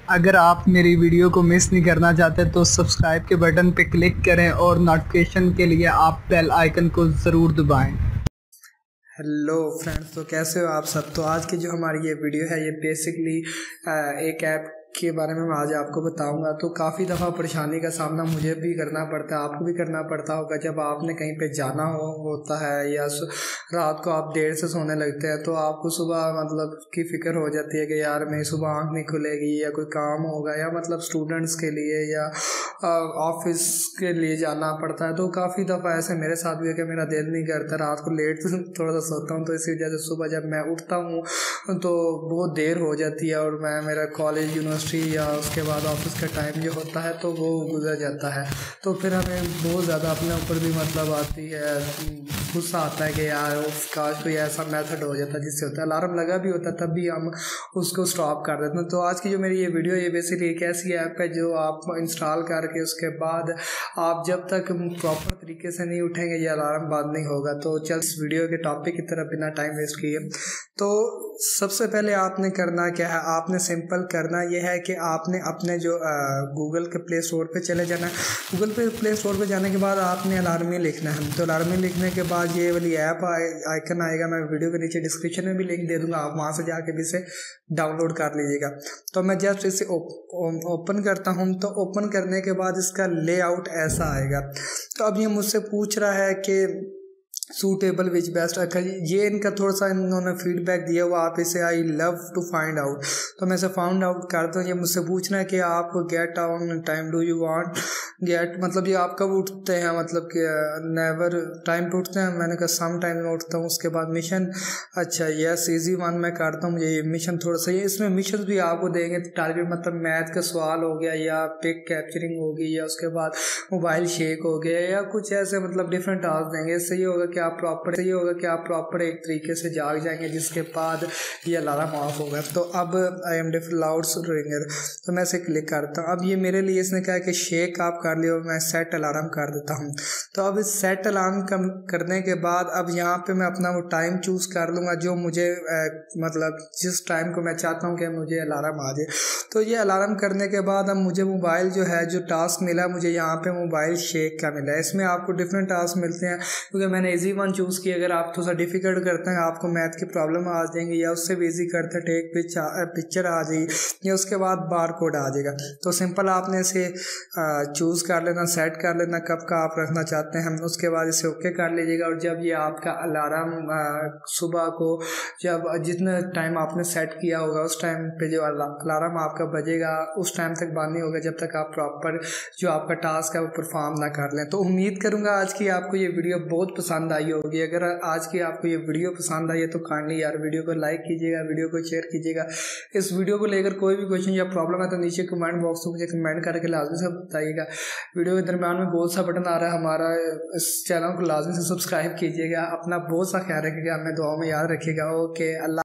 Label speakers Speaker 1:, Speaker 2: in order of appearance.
Speaker 1: अगर आप मेरी वीडियो को मिस नहीं करना चाहते तो सब्सक्राइब के बटन पे क्लिक करें और नोटिफिकेशन के लिए आप बेल आइकन को ज़रूर दबाएं।
Speaker 2: हेलो फ्रेंड्स, तो कैसे हो आप सब। तो आज की जो हमारी ये वीडियो है ये बेसिकली एक ऐप के बारे में मैं आज आपको बताऊंगा। तो काफ़ी दफ़ा परेशानी का सामना मुझे भी करना पड़ता है, आपको भी करना पड़ता होगा। जब आपने कहीं पे जाना होता है या रात को आप देर से सोने लगते हैं तो आपको सुबह मतलब की फ़िक्र हो जाती है कि यार मेरी सुबह आँख नहीं खुलेगी या कोई काम होगा, या मतलब स्टूडेंट्स के लिए या ऑफिस के लिए जाना पड़ता है। तो काफ़ी दफ़ा ऐसे मेरे साथ भी है कि मेरा दिल नहीं करता, रात को लेट थोड़ा सा सोता हूँ, तो इसी वजह से सुबह जब मैं उठता हूँ तो बहुत देर हो जाती है और मैं मेरा कॉलेज यूनिवर्सिटी या उसके बाद ऑफिस का टाइम जो होता है तो वो गुजर जाता है। तो फिर हमें बहुत ज़्यादा अपने ऊपर भी मतलब आती है, गुस्सा आता है कि यार काश कोई ऐसा मेथड हो जाता जिससे होता है। अलार्म लगा भी होता तब भी हम उसको स्टॉप कर देते हैं। तो आज की जो मेरी ये वीडियो ये बेसिकली एक ऐसी ऐप है जो आप इंस्टॉल करके उसके बाद आप जब तक प्रॉपर तरीके से नहीं उठेंगे ये अलार्म बंद नहीं होगा। तो चल इस वीडियो के टॉपिक की तरफ बिना टाइम वेस्ट किए, तो सबसे पहले आपने करना क्या है, आपने सिंपल करना यह है कि आपने अपने जो गूगल के प्ले स्टोर पे चले जाना है। गूगल पे प्ले स्टोर पे जाने के बाद आपने अलार्मी लिखना है। तो अलार्मी लिखने के बाद ये वाली ऐप आइकन आएगा, मैं वीडियो के नीचे डिस्क्रिप्शन में भी लिंक दे दूंगा, आप वहाँ से जाके भी इसे डाउनलोड कर लीजिएगा। तो मैं जस्ट इसे ओपन करता हूँ। तो ओपन करने के बाद इसका लेआउट ऐसा आएगा। तो अब ये मुझसे पूछ रहा है कि सूटेबल विच बेस्ट, ये इनका थोड़ा सा इन्होंने फीडबैक दिया हुआ, आप इसे I love to find out. तो मैं इसे फाउंड आउट करता हूँ। ये मुझसे पूछना है कि आप get on time do you want get, मतलब ये आप कब उठते हैं, मतलब कि नेवर टाइम पे उठते हैं। मैंने कहा सम टाइम में उठता हूँ। उसके बाद मिशन, अच्छा यस इजी वन मैं करता हूँ। मुझे ये मिशन थोड़ा सा, ये इसमें मिशन भी आपको देंगे टारगेट, मतलब मैथ का सवाल हो गया या पिक कैप्चरिंग होगी या उसके बाद मोबाइल शेक हो गया या कुछ ऐसे मतलब डिफरेंट टास्क देंगे। इससे ये होगा कि आप प्रॉपर एक तरीके से जाग जाएंगे, जिसके बाद ये अलार्म ऑफ होगा। तो अब I am different loud ringer, तो मैं इसे क्लिक करता हूँ। अब ये मेरे लिए इसने कहा कि शेक आप कर लियो, मैं सेट अलार्म कर देता हूँ। तो अब इस सेट अलार्म करने के बाद अब यहाँ पे मैं अपना वो टाइम चूज कर लूँगा जो मुझे मतलब जिस टाइम को मैं चाहता हूँ कि मुझे अलार्म आ जाए। तो ये अलार्म करने के बाद अब मुझे मोबाइल जो है, जो टास्क मिला मुझे यहाँ पे मोबाइल शेक का मिला है। इसमें आपको डिफरेंट टास्क मिलते हैं क्योंकि मैंने इजी वन चूज़ किया। अगर आप थोड़ा सा डिफिकल्ट करते हैं, आपको मैथ की प्रॉब्लम आ जाएंगी, या उससे भी इजी करते हैं टेक पिक्चर आ जाएगी या उसके बाद बार कोड आ जाएगा। तो सिंपल आपने इसे चूज़ कर लेना, सेट कर लेना कब का आप रखना चाहते हैं। उसके बाद इसे ओके कर लीजिएगा। और जब ये आपका अलार्म सुबह को जब जितना टाइम आपने सेट किया होगा उस टाइम पे जो अलार्म आपका बजेगा उस टाइम तक बंद नहीं होगा जब तक आप प्रॉपर जो आपका टास्क है वो परफॉर्म ना कर लें। तो उम्मीद करूँगा आज की आपको ये वीडियो बहुत पसंद आई होगी। अगर आज की आपको ये वीडियो पसंद आई है तो काइंडली यार वीडियो को लाइक कीजिएगा, वीडियो को शेयर कीजिएगा। इस वीडियो को लेकर कोई भी क्वेश्चन या प्रॉब्लम है तो नीचे कमेंट बॉक्स में मुझे कमेंट करके लाजमी से बताइएगा। वीडियो के दरम्यान में गोल सा बटन आ रहा है हमारा, इस चैनल को लाजमी से सब्सक्राइब कीजिएगा। अपना बहुत सा ख्याल रखिएगा, हमें दुआ में याद रखिएगा। ओके, अल्लाह।